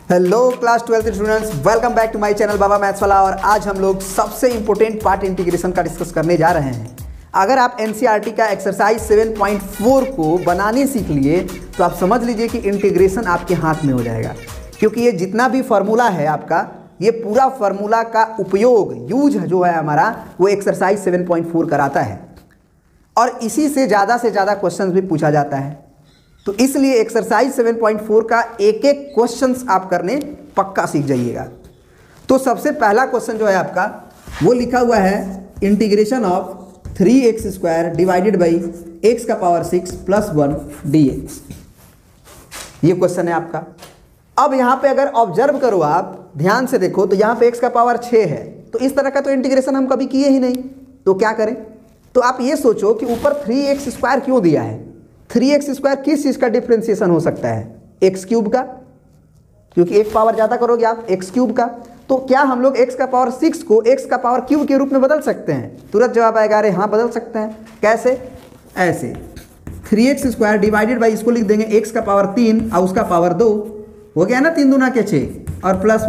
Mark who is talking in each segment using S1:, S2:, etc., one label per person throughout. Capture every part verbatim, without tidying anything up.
S1: Hello class twelfth students, welcome back to my channel Baba maths वाला। और आज हम लोग सबसे इंपॉर्टेंट पार्ट इंटीग्रेशन का डिस्कस करने जा रहे हैं। अगर आप एनसीईआरटी का एक्सरसाइज सेवन पॉइंट फोर को बनाने सीख लिए तो आप समझ लीजिए कि इंटीग्रेशन आपके हाथ में हो जाएगा, क्योंकि ये जितना भी फार्मूला है आपका, ये पूरा फार्मूला का उपयोग यूज जो है हमारा वो एक्सरसाइज सेवन पॉइंट फोर कराता है और इसी से ज़्यादा से ज़्यादा क्वेश्चन भी पूछा जाता है। तो इसलिए एक्सरसाइज सेवन पॉइंट फोर का एक एक क्वेश्चंस आप करने पक्का सीख जाइएगा। तो सबसे पहला क्वेश्चन जो है आपका वो लिखा हुआ है integration of three x square divided by x का power six plus one d x. ये क्वेश्चन है आपका। अब यहाँ पे अगर ऑब्जर्व करो, आप ध्यान से देखो तो यहाँ पे एक्स का पावर छः है, तो इस तरह का तो इंटीग्रेशन हम कभी किए ही नहीं, तो क्या करें? तो आप ये सोचो कि ऊपर थ्री एक्स स्क्वायर क्यों दिया है? थ्री एक्स स्क्वायर किस चीज़ का डिफ्रेंसिएशन हो सकता है? एक्स क्यूब का, क्योंकि एक पावर ज़्यादा करोगे आप एक्स क्यूब का। तो क्या हम लोग एक्स का पावर सिक्स को एक्स का पावर क्यूब के रूप में बदल सकते हैं? तुरंत जवाब आएगा, अरे हाँ बदल सकते हैं। कैसे? ऐसे three x square divided by, इसको लिख देंगे एक्स का पावर तीन और उसका पावर दो, हो गया ना, तीन दूना के छः, और प्लस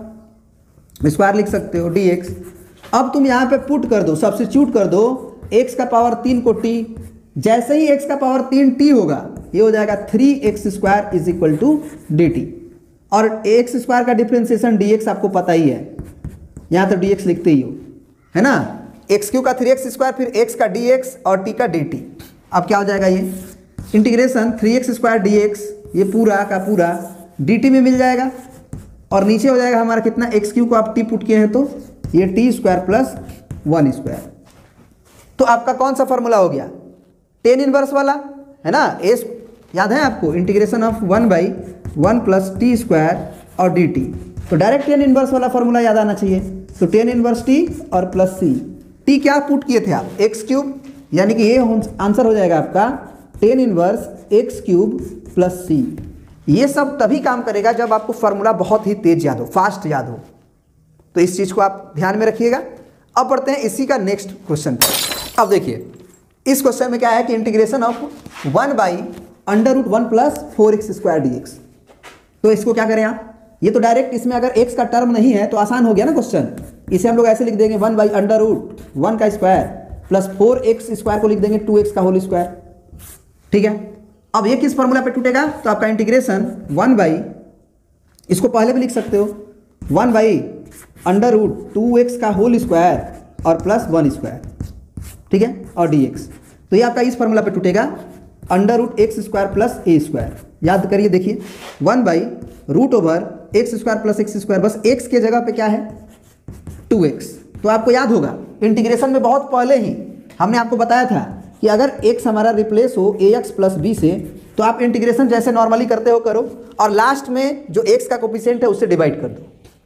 S1: वन स्क्वायर लिख सकते हो डी एक्स। अब तुम यहाँ पे पुट कर दो, सब्स्टिट्यूट कर दो एक्स का पावर तीन को टी, जैसे ही x का पावर तीन टी होगा ये हो जाएगा three x square is equal to D T. और एक्स स्क्वायर का डिफ्रेंसिएशन dx आपको पता ही है, यहाँ तो dx लिखते ही हो, है ना। एक्स क्यू का थ्री एक्स स्क्वायर, फिर x का dx और t का dt। अब क्या हो जाएगा? ये integration three x square D x, ये पूरा का पूरा dt में मिल जाएगा और नीचे हो जाएगा हमारा कितना, एक्स क्यू को आप t पुट किए हैं तो ये T square plus one square. तो आपका कौन सा फॉर्मूला हो गया? टेन इनवर्स वाला, है ना। एस याद है आपको, integration of one by one plus T square और डी टी। तो डायरेक्ट टेन इनवर्स वाला फॉर्मूला याद आना चाहिए। तो टेन इनवर्स टी और प्लस सी, टी क्या पुट किए थे आप? एक्स क्यूब, यानी कि ये आंसर हो जाएगा आपका tan inverse X cube plus C. ये सब तभी काम करेगा जब आपको फार्मूला बहुत ही तेज याद हो, फास्ट याद हो। तो इस चीज़ को आप ध्यान में रखिएगा। अब बढ़ते हैं इसी का नेक्स्ट क्वेश्चन पर। अब देखिए इस क्वेश्चन में क्या है कि integration of one by under root one plus four X square D X. तो इसको क्या करें आप? ये तो डायरेक्ट इसमें अगर x का टर्म नहीं है तो आसान हो गया ना क्वेश्चन। इसे हम लोग ऐसे लिख देंगे one by under root one का square plus four X square को लिख देंगे टू एक्स का होल स्क्वायर। ठीक है। अब ये किस फॉर्मूला पे टूटेगा? तो आपका इंटीग्रेशन वन बाई, इसको पहले भी लिख सकते हो, one by under root two X का होल स्क्वायर और प्लस वन स्क्वायर, ठीक है, और dx। तो ये आपका इस फॉर्मूला पे टूटेगा under root x square plus ए स्क्वायर। याद करिए, देखिए one by root over X square plus X square, बस x के जगह पे क्या है? Two X. तो आपको याद होगा इंटीग्रेशन में बहुत पहले ही हमने आपको बताया था कि अगर x हमारा रिप्लेस हो ए एक्स प्लस बी से तो आप इंटीग्रेशन जैसे नॉर्मली करते हो करो और लास्ट में जो x का कोफिशिएंट है उससे डिवाइड कर दो,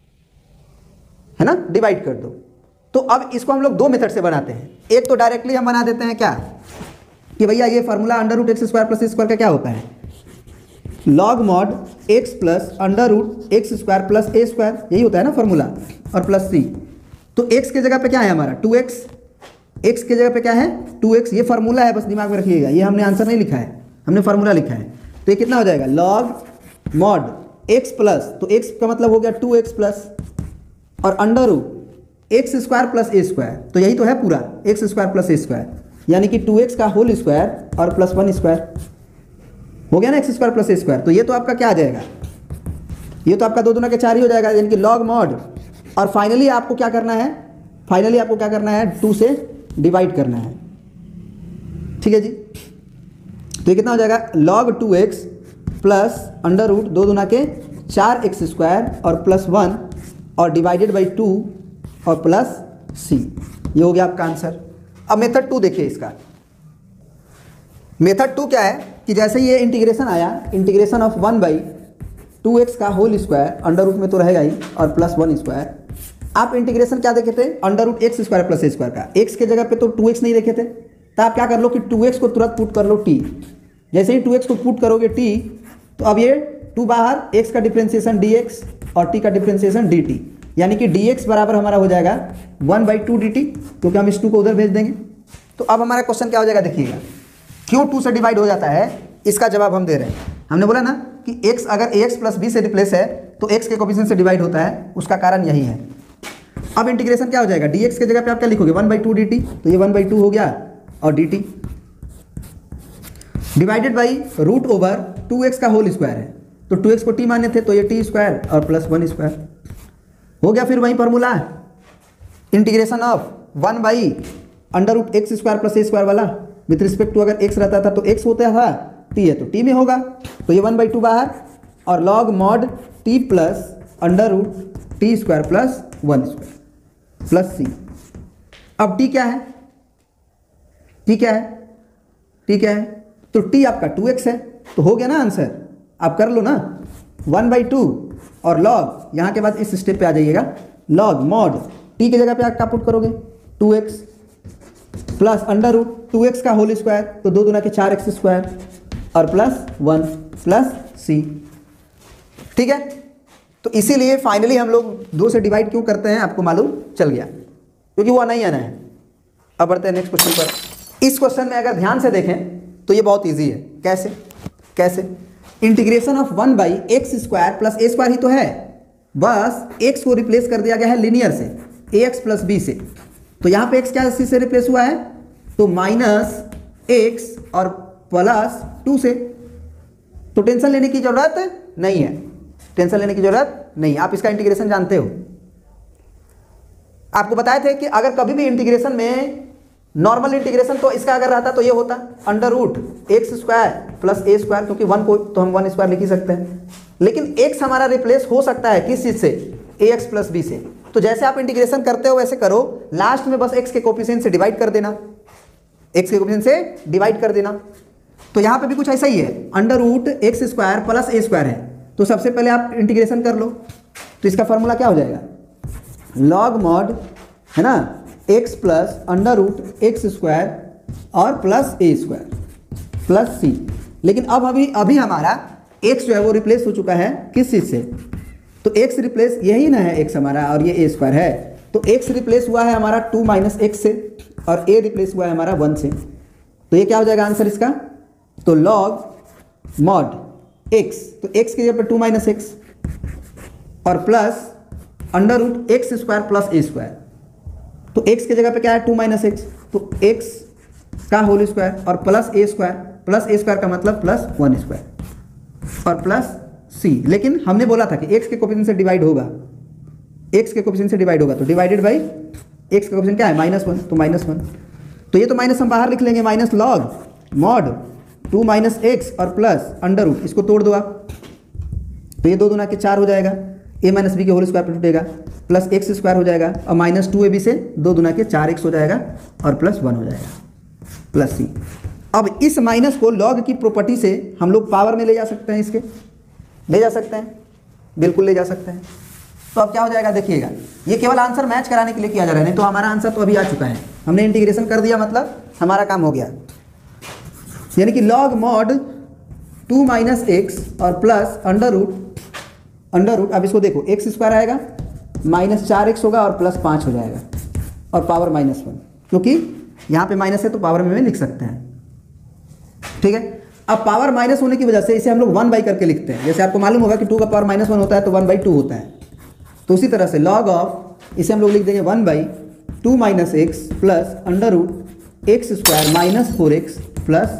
S1: है ना, डिवाइड कर दो। तो अब इसको हम लोग दो मेथड से बनाते हैं। एक तो डायरेक्टली हम बना देते हैं क्या कि भैया ये formula under root x square plus ए स्क्वायर का क्या होता है? Log mod x plus under root x square plus ए स्क्वायर, यही होता है ना फार्मूला, और प्लस सी। तो एक्स के जगह पे क्या है हमारा? To x. एक्स के जगह पे क्या है? Two x. ये फार्मूला है, बस दिमाग में रखिएगा, ये हमने आंसर नहीं लिखा है, हमने फार्मूला लिखा है। तो ये कितना हो जाएगा? लॉग मॉड एक्स प्लस, तो एक्स का मतलब हो गया टू एक्स प्लस, और under root x square plus ए स्क्वायर, तो यही तो है पूरा एक्स स्क्वायर प्लस ए स्क्वायर, यानी कि टू एक्स का होल स्क्वायर और प्लस वन स्क्वायर, हो गया ना एक्स स्क्वायर प्लस ए स्क्वायर। तो ये तो आपका क्या आ जाएगा? ये तो आपका दो दूना के चार ही हो जाएगा, यानी कि लॉग मॉड। और फाइनली आपको क्या करना है? फाइनली आपको क्या करना है? टू से डिवाइड करना है, ठीक है जी। तो ये कितना हो जाएगा? Log two X plus under root दो दूना के चार एक्स स्क्वायर और प्लस वन और डिवाइडेड बाई टू और प्लस सी। ये हो गया आपका आंसर। अब मेथड टू देखिए इसका। मेथड टू क्या है कि जैसे ये इंटीग्रेशन आया, integration of one by two X का होल स्क्वायर, अंडर रूट में तो रहेगा ही, और प्लस वन स्क्वायर। आप इंटीग्रेशन क्या देखे थे? Under root x square plus ए स्क्वायर का। एक्स के जगह पे तो टू एक्स नहीं देखे थे, तो आप क्या कर लो कि टू एक्स को तुरंत पुट कर लो टी। जैसे ही टू एक्स को पुट करोगे टी, तो अब ये टू बाहर, एक्स का डिफ्रेंसिएशन डी एक्स और टी का डिफ्रेंसिएशन डी टी, यानी कि dx बराबर हमारा हो जाएगा one by two D T, क्योंकि हम इस टू को उधर भेज देंगे। तो अब हमारा क्वेश्चन क्या हो जाएगा? देखिएगा क्यों टू से डिवाइड हो जाता है, इसका जवाब हम दे रहे हैं। हमने बोला ना कि x अगर ax प्लस बी से रिप्लेस है तो x के कोफिशिएंट से डिवाइड होता है, उसका कारण यही है। अब इंटीग्रेशन क्या हो जाएगा, dx के जगह पे आप क्या लिखोगे, one by two D T, तो ये वन बाई टू हो गया और D T divided by root over two X का होल स्क्वायर है, तो टू एक्स को t माने थे तो ये टी स्क्वायर और प्लस वन स्क्वायर हो गया। फिर वही formula integration of one by under root x square plus A square वाला, विथ रिस्पेक्ट टू अगर x रहता था तो x होता था, t है तो t में होगा, तो ये वन बाई टू बाहर और log mod t plus under root T square plus one square plus सी। अब t क्या है, t क्या है, t क्या है, तो t आपका टू एक्स है, तो हो गया ना आंसर, आप कर लो ना, वन बाई टू और लॉग, यहाँ के बाद इस स्टेप पे आ जाइएगा, लॉग मॉड t की जगह पे आप क्या पुट करोगे, two X plus under root two X का होल स्क्वायर, तो दो दुना के चार एक्स स्क्वायर और प्लस वन प्लस सी। ठीक है, तो इसीलिए फाइनली हम लोग दो से डिवाइड क्यों करते हैं आपको मालूम चल गया, क्योंकि वो आना ही आना है। अब बढ़ते हैं नेक्स्ट क्वेश्चन पर। इस क्वेश्चन में अगर ध्यान से देखें तो ये बहुत इजी है। कैसे कैसे integration of one by x square plus A square ही तो है, बस एक्स को रिप्लेस कर दिया गया है लिनियर से, ए एक्स प्लस बी से, तो यहाँ पे एक्स क्या इसी से रिप्लेस हुआ है, तो माइनस एक्स और प्लस टू से, तो टेंशन लेने की जरूरत नहीं है, टेंशन लेने की जरूरत नहीं, आप इसका इंटीग्रेशन जानते हो। आपको बताए थे कि अगर कभी भी इंटीग्रेशन में नॉर्मल इंटीग्रेशन तो इसका अगर रहता तो ये होता under root x square plus ए स्क्वायर, क्योंकि वन को तो हम वन स्क्वायर लिख ही सकते हैं, लेकिन एक्स हमारा रिप्लेस हो सकता है किस चीज से, ए एक्स प्लस बी से। तो जैसे आप इंटीग्रेशन करते हो वैसे करो, लास्ट में बस एक्स के कोफिशिएंट से डिवाइड कर देना, एक्स के कोफिशिएंट से डिवाइड कर देना। तो यहाँ पे भी कुछ ऐसा ही है, under root x square plus ए स्क्वायर है, तो सबसे पहले आप इंटीग्रेशन कर लो, तो इसका फॉर्मूला क्या हो जाएगा, लॉग मॉड है ना X plus under root x square और प्लस ए स्क्वायर प्लस सी। लेकिन अब अभी अभी हमारा एक्स जो है वो रिप्लेस हो चुका है किस चीज़ से, तो एक्स रिप्लेस यही ना है एक्स हमारा, और ये ए स्क्वायर है, तो एक्स रिप्लेस हुआ है हमारा टू माइनस एक्स से और ए रिप्लेस हुआ है हमारा वन से, तो ये क्या हो जाएगा आंसर इसका, तो लॉग मॉड एक्स, तो एक्स की जगह पर टू माइनस एक्स और plus under root x square plus ए स्क्वायर, तो x की जगह पे क्या है टू माइनस एक्स, तो x का होल स्क्वायर और प्लस ए स्क्वायर, प्लस ए स्क्वायर का मतलब प्लस वन स्क्वायर और प्लस c। लेकिन हमने बोला था कि x के कोफिशिएंट से डिवाइड होगा, x के कोफिशिएंट से डिवाइड होगा, तो डिवाइडेड बाई x का कोफिशिएंट क्या है माइनस वन, तो माइनस वन, तो ये तो माइनस हम बाहर लिख लेंगे, minus log mod two minus X और प्लस अंडर रूट, इसको तोड़ दो आप, तो ये दो दुना के चार हो जाएगा, ए माइनस बी के होल स्क्वायर पर टूटेगा, प्लस एक्स स्क्वायर हो जाएगा और माइनस टू ए बी से दो दुना के चार एक्स हो जाएगा और प्लस वन हो जाएगा प्लस सी। अब इस माइनस को लॉग की प्रॉपर्टी से हम लोग पावर में ले जा सकते हैं, इसके ले जा सकते हैं, बिल्कुल ले जा सकते हैं। तो अब क्या हो जाएगा देखिएगा, ये केवल आंसर मैच कराने के लिए किया जा रहा है, नहीं तो हमारा आंसर तो अभी आ चुका है, हमने इंटीग्रेशन कर दिया मतलब हमारा काम हो गया, यानी कि log mod two minus X और plus under root under root, अब इसको देखो एक्स स्क्वायर आएगा माइनस चार एक्स होगा और प्लस पाँच हो जाएगा और पावर माइनस वन, क्योंकि यहाँ पे माइनस है तो पावर में भी लिख सकते हैं। ठीक है, अब पावर माइनस होने की वजह से इसे हम लोग वन बाई करके लिखते हैं, जैसे आपको मालूम होगा कि टू का पावर माइनस वन होता है तो वन बाई टू होता है, तो उसी तरह से लॉग ऑफ इसे हम लोग लिख देंगे one by two minus X plus under root x square minus four X plus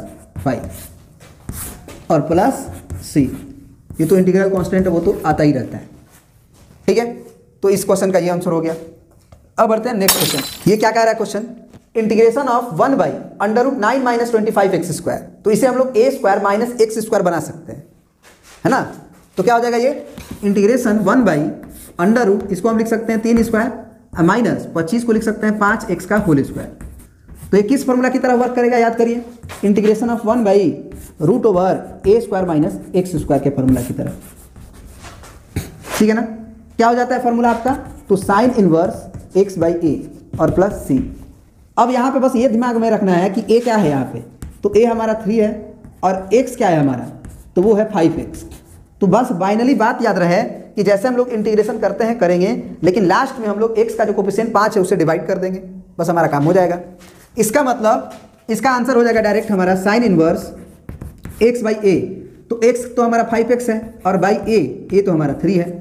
S1: five और प्लस सी। ये तो इंटीग्रल कांस्टेंट है, वो तो आता ही रहता है। ठीक है, तो इस क्वेश्चन का ये आंसर हो गया। अब बढ़ते हैं नेक्स्ट क्वेश्चन। ये क्या कह रहा है question, integration of one by under root nine minus twenty five X square, तो इसे हम लोग A square minus X square बना सकते हैं, है ना। तो क्या हो जाएगा ये integration one by under root, इसको हम लिख सकते हैं तीन स्क्वायर माइनस पच्चीस को लिख सकते हैं पाँच एक्स का होल स्क्वायर। तो ये किस फॉर्मूला की तरह वर्क करेगा याद करिए, integration of one by root over A square minus X square के फॉर्मूला की तरह। ठीक है ना, क्या हो जाता है फॉर्मूला आपका, तो sine inverse X by A और प्लस सी। अब यहाँ पे बस ये दिमाग में रखना है कि ए क्या है यहाँ पे, तो ए हमारा थ्री है और एक्स क्या है हमारा, तो वो है फाइव एक्स। तो बस फाइनली बात याद रहे कि जैसे हम लोग इंटीग्रेशन करते हैं करेंगे, लेकिन लास्ट में हम लोग एक्स का जो कोफिशिएंट पाँच है उसे डिवाइड कर देंगे, बस हमारा काम हो जाएगा। इसका मतलब इसका आंसर हो जाएगा डायरेक्ट हमारा sine inverse X by A, तो एक्स तो हमारा फाइव एक्स है और बाई ए ए तो हमारा थ्री है,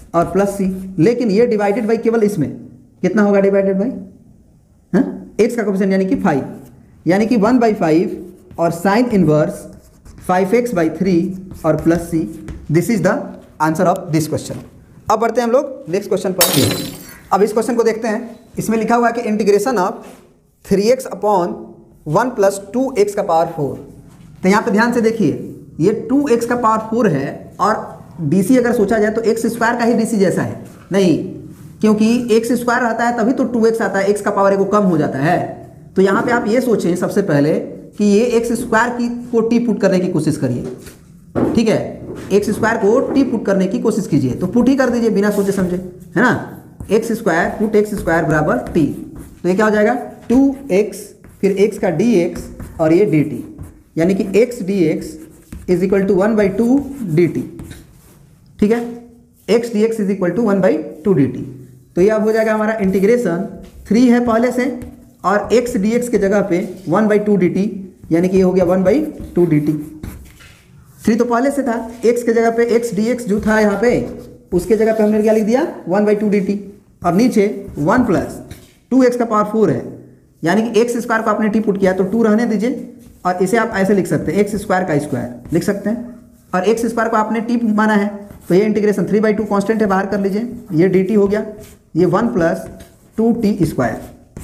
S1: और प्लस सी, लेकिन ये डिवाइडेड बाई केवल इसमें कितना होगा डिवाइडेड बाई हाँ एक्स का कोफिशिएंट यानी कि फाइव, यानी कि वन बाई फाइव और sine inverse five X by three और plus C. This is the answer of this question. अब बढ़ते हैं हम लोग नेक्स्ट क्वेश्चन पर। अब इस क्वेश्चन को देखते हैं। इसमें लिखा हुआ है कि integration of three X upon one plus two X का पावर फोर। तो यहाँ पे ध्यान से देखिए, ये टू एक्स का पावर फोर है और डीसी अगर सोचा जाए तो एक्स स्क्वायर का ही डीसी जैसा है नहीं, क्योंकि एक्स स्क्वायर रहता है तभी तो टू एक्स आता है, एक्स का पावर एक कम हो जाता है। तो यहाँ पे आप ये सोचें सबसे पहले कि ये एक्स स्क्वायर की को टी पुट करने की कोशिश करिए, ठीक है, एक्स स्क्वायर को टी पुट करने की कोशिश कीजिए। तो पुट ही कर दीजिए बिना सोचे समझे, है ना। X square put X square बराबर टी, तो ये क्या हो जाएगा टू एक्स फिर एक्स का डी एक्स और ये डी टी, यानी कि X D X is equal to one by two D T, ठीक है। X D X is equal to one by two D T. तो ये अब हो जाएगा हमारा इंटीग्रेशन, थ्री है पहले से और एक्स डी एक्स के जगह पे one by two D T, यानी कि ये हो गया one by two D T. Three तो पहले से था, एक्स के जगह पे एक्स डी एक्स जो था यहाँ पे उसके जगह पे हमने क्या लिख दिया one by two D T, और नीचे वन प्लस टू एक्स का पावर फोर है, यानी कि एक्स स्क्वायर को आपने टी पुट किया तो टू रहने दीजिए और इसे आप ऐसे लिख सकते हैं एक्स स्क्वायर का स्क्वायर लिख सकते हैं, और एक्स स्क्वायर को आपने टी माना है तो ये integration three by two constant है बाहर कर लीजिए, ये डी टी हो गया, ये one plus two T square,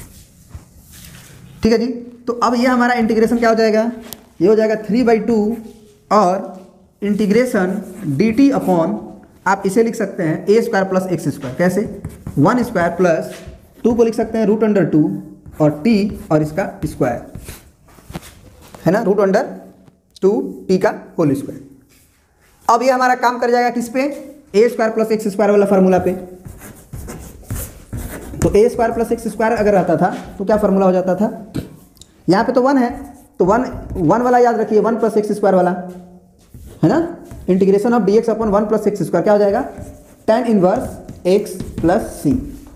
S1: ठीक है जी। तो अब ये हमारा इंटीग्रेशन क्या हो जाएगा, ये हो जाएगा थ्री बाई टू और इंटीग्रेशन डी टी अपॉन आप इसे लिख सकते हैं A square plus X square, कैसे वन स्क्वायर प्लस टू को लिख सकते हैं रूट अंडर टू और टी और इसका स्क्वायर, है ना, रूट अंडर टू टी का होल स्क्वायर। अब ये हमारा काम कर जाएगा किस पे, A square plus X square वाला फार्मूला पे। तो A square plus X square अगर रहता था तो क्या फार्मूला हो जाता था, यहाँ पे तो वन है तो वन वन वाला याद रखिए, वन प्लस एक्स स्क्वायर वाला, है ना। Integration of D X upon one plus X square क्या हो जाएगा tan inverse X plus C.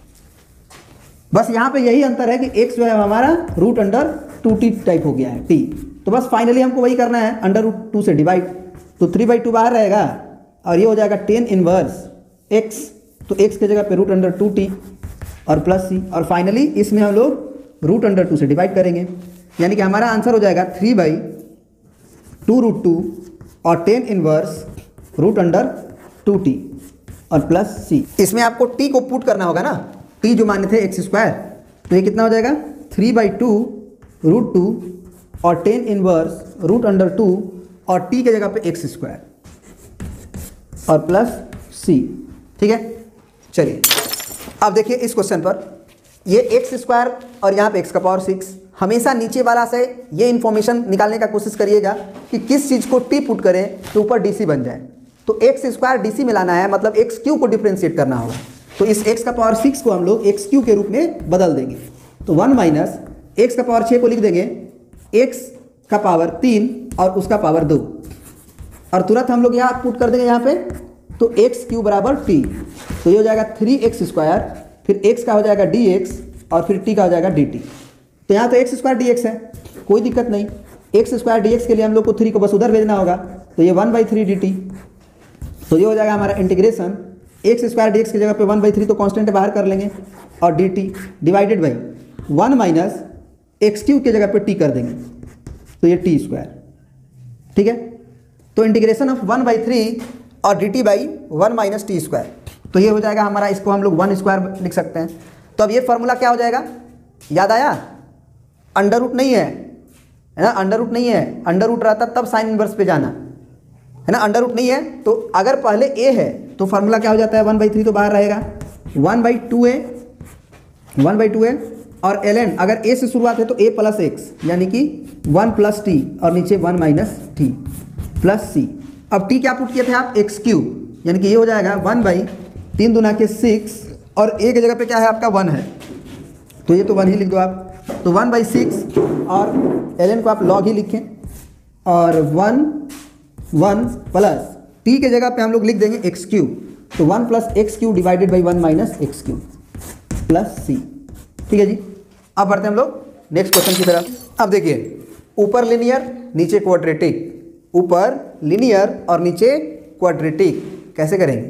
S1: बस यहाँ पे यही अंतर है कि एक्स जो है हमारा root under two T type हो गया है टी, तो बस फाइनली हमको वही करना है अंडर रूट टू से डिवाइड, तो थ्री बाई टू बाहर रहेगा और ये हो जाएगा टेन इनवर्स एक्स, तो एक्स के जगह पे रूट अंडर टू टी और प्लस सी, और फाइनली इसमें हम लोग रूट अंडर टू से डिवाइड करेंगे, यानी कि हमारा आंसर हो जाएगा three by two root two और tan inverse root under two t और प्लस सी। इसमें आपको टी को पुट करना होगा ना, टी जो माने थे एक्स स्क्वायर, तो ये कितना हो जाएगा three by two root two और tan inverse root under two और टी के जगह पे एक्स स्क्वायर और प्लस सी, ठीक है। चलिए अब देखिए इस क्वेश्चन पर, ये एक्स स्क्वायर और यहाँ पे एक्स का पावर सिक्स, हमेशा नीचे वाला से ये इन्फॉर्मेशन निकालने का कोशिश करिएगा कि किस चीज़ को टी पुट करें तो ऊपर डी सी बन जाए। तो एक्स स्क्वायर डी सी में लाना है, मतलब एक्स क्यू को डिफ्रेंशिएट करना होगा, तो इस एक्स का पावर सिक्स को हम लोग एक्स क्यू के रूप में बदल देंगे। तो वन माइनस एक्स का पावर छः को लिख देंगे एक्स का पावर तीन और उसका पावर दो, और तुरंत हम लोग यहाँ पुट कर देंगे यहाँ पे, तो एक्स क्यू बराबर टी, तो ये हो जाएगा थ्री एक्स स्क्वायर फिर एक्स का हो जाएगा डी एक्स और फिर टी का हो जाएगा डी टी। तो यहाँ तो एक्स स्क्वायर डी एक्स है, कोई दिक्कत नहीं, एक्स स्क्वायर डी एक्स के लिए हम लोग को थ्री को बस उधर भेजना होगा, तो ये one by three d T, तो ये हो जाएगा हमारा integration x square D x की जगह पे वन बाई थ्री तो कॉन्स्टेंट बाहर कर लेंगे और D T divided by one minus x q की जगह पे टी कर देंगे, तो ये टी स्क्वायर, ठीक है। तो integration of one by three और D t by one minus t square, तो ये हो जाएगा हमारा, इसको हम लोग वन स्क्वायर लिख सकते हैं। तो अब ये फार्मूला क्या हो जाएगा, याद आया, अंडर रूट नहीं है, है ना, अंडर रूट नहीं है, अंडर रूट रहता तब साइन इनवर्स पे जाना, है ना, अंडर रूट नहीं है, तो अगर पहले ए है तो फार्मूला क्या हो जाता है वन बाई थ्री तो बाहर रहेगा, one by two a one by two a और एल एन अगर ए से शुरुआत है तो ए प्लस एक्स, यानी कि वन प्लस टी और नीचे वन माइनस टी प्लस सी। अब टी क्या पुट किए थे आप, एक्स क्यू, यानी कि ये हो जाएगा वन बाई तीन दुना के सिक्स और ए की जगह पे क्या है आपका वन है, तो ये तो वन ही लिख दो आप, तो वन बाई सिक्स और एल एन को आप लॉग ही लिखें और वन वन प्लस टी के जगह पे हम लोग लिख देंगे एक्स क्यू, तो one plus x q divided by one minus x q plus सी, ठीक है जी। अब बढ़ते हैं हम लोग नेक्स्ट क्वेश्चन की तरफ। अब देखिए ऊपर लिनियर नीचे क्वाड्रेटिक, ऊपर लिनियर और नीचे क्वाड्रेटिक कैसे करेंगे।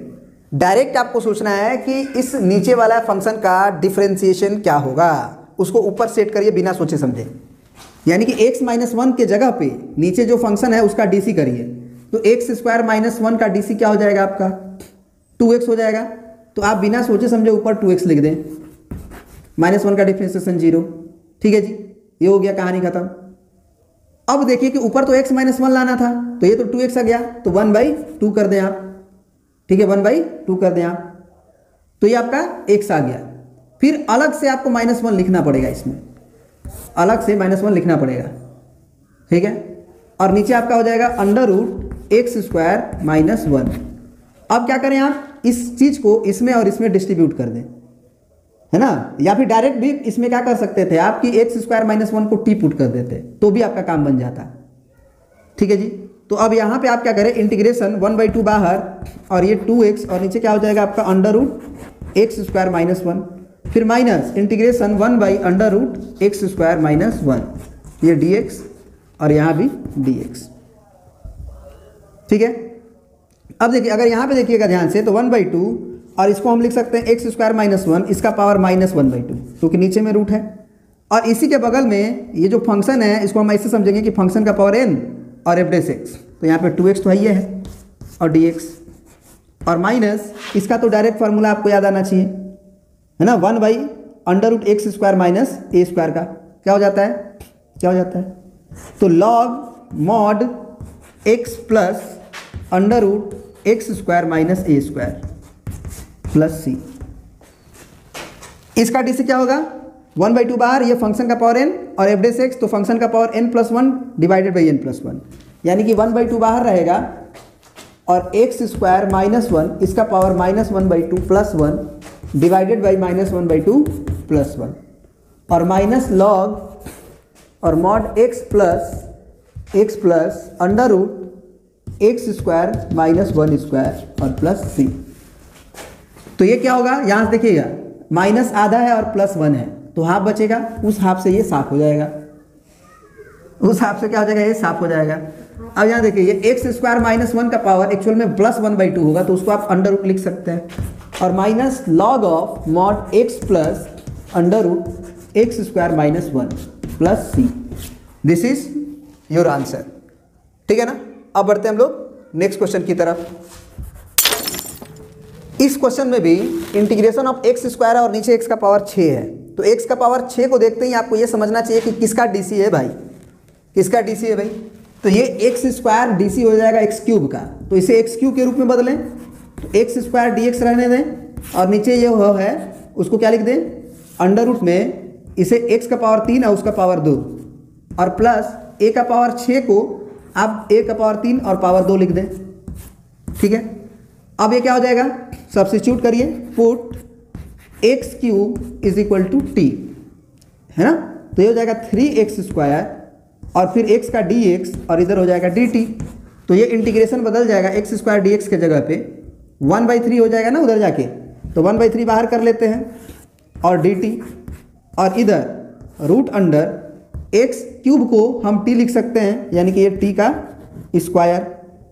S1: डायरेक्ट आपको सोचना है कि इस नीचे वाला फंक्शन का डिफरेंशिएशन क्या होगा, उसको ऊपर सेट करिए बिना सोचे समझे। यानी कि x माइनस वन के जगह पे नीचे जो फंक्शन है उसका डी सी करिए, तो एक्स स्क्वायर माइनस वन का डी सी क्या हो जाएगा आपका, टू एक्स हो जाएगा। तो आप बिना सोचे समझे ऊपर टू एक्स लिख दें, माइनस वन का डिफरेंशिएशन जीरो। ठीक है जी, ये हो गया, कहानी खत्म। अब देखिए कि ऊपर तो x माइनस वन लाना था, तो ये तो टू एक्स आ गया, तो वन बाई टू कर दें आप। ठीक है, वन बाई टू कर दें आप, तो ये आपका x आ गया। फिर अलग से आपको माइनस वन लिखना पड़ेगा, इसमें अलग से माइनस वन लिखना पड़ेगा। ठीक है, और नीचे आपका हो जाएगा under root x square minus one. अब क्या करें, आप इस चीज को इसमें और इसमें डिस्ट्रीब्यूट कर दें, है ना, या फिर डायरेक्ट भी इसमें क्या कर सकते थे आप कि एक्स स्क्वायर माइनस वन को टी पुट कर देते, तो भी आपका काम बन जाता। ठीक है जी, तो अब यहाँ पे आप क्या करें, इंटीग्रेशन वन बाई टू बाहर और ये टू एक्स और नीचे क्या हो जाएगा आपका under root x square minus one, फिर minus integration one by under root x square minus one, ये डी एक्स और यहाँ भी डी एक्स। ठीक है, अब देखिए अगर यहाँ पे देखिएगा ध्यान से, तो वन बाई टू और इसको हम लिख सकते हैं एक्स स्क्वायर माइनस वन, इसका power minus one by two, क्योंकि नीचे में रूट है। और इसी के बगल में ये जो फंक्शन है इसको हम ऐसे समझेंगे कि फंक्शन का पावर एन और एफ डेस एक्स, तो यहाँ पे टू एक्स तो है, है और डी एक्स और माइनस इसका तो डायरेक्ट फार्मूला आपको याद आना चाहिए, है ना, one by under root x square minus a square का क्या हो जाता है, क्या हो जाता है, तो log mod x plus under root x square minus a square plus c. इसका डी सी क्या होगा, वन बाई टू बाहर, ये फंक्शन का पावर एन और एफ डेस एक्स, तो फंक्शन का power n plus one divided by n plus one, यानी कि वन बाई टू बाहर रहेगा और एक्स स्क्वायर माइनस वन, इसका power minus one by two plus one divided by minus one by two plus one, और minus log और mod x plus x plus under root x square minus one square और plus c. तो ये क्या होगा, यहाँ से देखिएगा माइनस आधा है और प्लस वन है, तो हाफ बचेगा, उस हाफ से ये साफ हो जाएगा, उस हाफ से क्या हो जाएगा, ये साफ हो जाएगा। अब यहाँ देखिए ये एक्स स्क्वायर माइनस वन का पावर एक्चुअल में प्लस वन बाई टू होगा, तो उसको आप अंडर रूट लिख सकते हैं, और minus log of mod x plus under root x square minus one plus C. This is your answer. ठीक है ना, अब बढ़ते हैं हम लोग नेक्स्ट क्वेश्चन की तरफ। इस क्वेश्चन में भी इंटीग्रेशन ऑफ एक्स स्क्वायर और नीचे एक्स का पावर छः है, तो एक्स का पावर छः को देखते ही आपको ये समझना चाहिए कि किसका डीसी है भाई, किसका डीसी है भाई, तो ये एक्स स्क्वायर डीसी हो जाएगा एक्स क्यूब का, तो इसे एक्स क्यूब के रूप में बदलें, तो एक्स स्क्वायर डी एक्स रहने दें और नीचे ये हो है उसको क्या लिख दें, अंडर रूट में इसे एक्स का पावर तीन और उसका पावर दो, और प्लस ए का पावर छः को आप ए का पावर तीन और पावर दो लिख दें। ठीक है, अब ये क्या हो जाएगा, सब्स्टिट्यूट करिए, put x cube is equal to t, है ना, तो ये हो जाएगा थ्री एक्स स्क्वायर और फिर x का डी एक्स और इधर हो जाएगा डी टी, तो ये इंटीग्रेशन बदल जाएगा, एक्स स्क्वायर डी एक्स के जगह पे वन बाई थ्री हो जाएगा ना उधर जाके, तो वन बाई थ्री बाहर कर लेते हैं और डी टी, और इधर रूट अंडर एक्स क्यूब को हम टी लिख सकते हैं, यानी कि ये टी का स्क्वायर,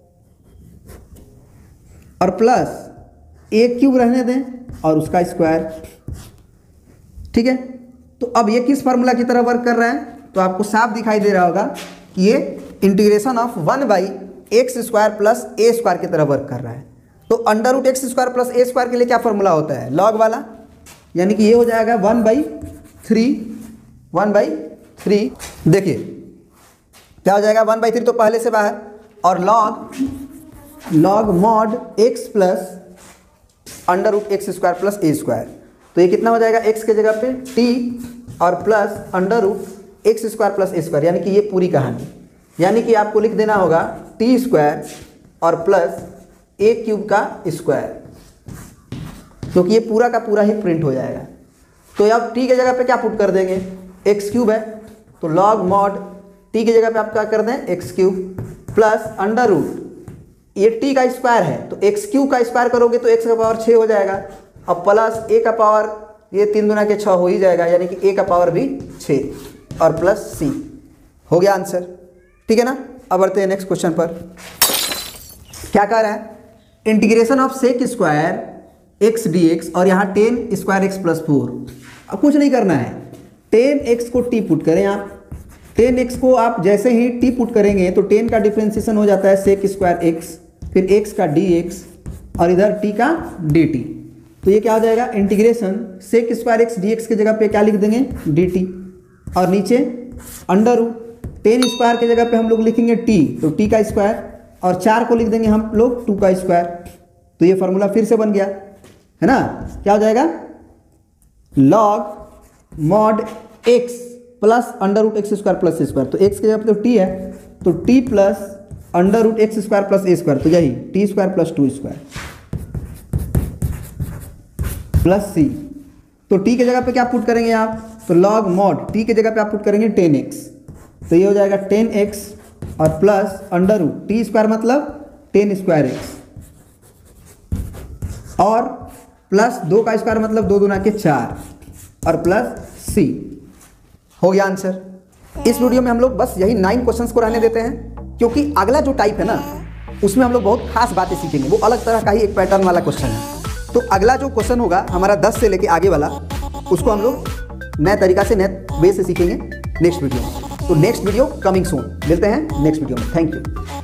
S1: और प्लस ए क्यूब रहने दें और उसका स्क्वायर। ठीक है, तो अब ये किस फार्मूला की तरह वर्क कर रहा है, तो आपको साफ दिखाई दे रहा होगा कि ये integration of one by x square plus A square की तरह वर्क कर रहा है। तो under root x square plus ए स्क्वायर के लिए क्या फॉर्मूला होता है, लॉग वाला, यानी कि ये हो जाएगा one by three, one by three, देखिए क्या हो जाएगा, वन बाई थ्री तो पहले से बाहर, और log log mod x plus under root x square plus ए स्क्वायर, तो ये कितना हो जाएगा, एक्स के जगह पे टी और plus under root x square plus ए स्क्वायर, यानी कि ये पूरी कहानी, यानी कि आपको लिख देना होगा टी स्क्वायर और प्लस ए क्यूब का स्क्वायर, क्योंकि ये पूरा का पूरा ही प्रिंट हो जाएगा। तो अब टी के जगह पे क्या पुट कर देंगे, एक्स क्यूब है, तो लॉग मॉड टी की जगह पे आप क्या कर दें, x cube plus under root ये टी का स्क्वायर है, तो एक्स क्यूब का स्क्वायर करोगे तो एक्स का पावर छः हो जाएगा, अब प्लस ए का पावर ये तीन दुना के छः हो ही जाएगा, यानी कि ए का पावर भी छः और प्लस सी, हो गया आंसर। ठीक है ना, अब बढ़ते हैं नेक्स्ट क्वेश्चन पर। क्या कह रहा है, integration of sec square x D x और यहाँ tan square x plus four. अब कुछ नहीं करना है, टेन एक्स को टी पुट करें आप, टेन एक्स को आप जैसे ही टी पुट करेंगे तो टेन का डिफ्रेंसिएशन हो जाता है सेक स्क्वायर एक्स, फिर एक्स का डी एक्स और इधर टी का डी टी। तो ये क्या हो जाएगा, integration sec square x D x की जगह पे क्या लिख देंगे, डी टी, और नीचे अंडर रूट टेन स्क्वायर की जगह पे हम लोग लिखेंगे टी, तो टी का स्क्वायर, और चार को लिख देंगे हम लोग टू का स्क्वायर। तो ये फॉर्मूला फिर से बन गया है ना, क्या हो जाएगा, log mod x plus under root x square plus ए स्क्वायर। तो एक्स की जगह पे तो टी है, तो t plus under root x square plus ए स्क्वायर, तो यही t square plus two square plus c. तो टी की जगह पे क्या पुट करेंगे आप, तो लॉग मॉड टी की जगह पे आप पुट करेंगे टेन एक्स, तो ये हो जाएगा टेन एक्स और plus under root T square मतलब टेन स्क्वायर एक्स, और प्लस दो का स्क्वायर मतलब दो दूना के चार, और प्लस सी। हो गया आंसर। इस वीडियो में हम लोग बस यही नाइन क्वेश्चंस को रहने देते हैं, क्योंकि अगला जो टाइप है ना उसमें हम लोग बहुत खास बातें सीखेंगे, वो अलग तरह का ही एक पैटर्न वाला क्वेश्चन है। तो अगला जो क्वेश्चन होगा हमारा दस से लेके आगे वाला, उसको हम लोग नए तरीका से नए वे से सीखेंगे नेक्स्ट वीडियो में। तो नेक्स्ट वीडियो कमिंग सून, मिलते हैं नेक्स्ट वीडियो में। Thank you.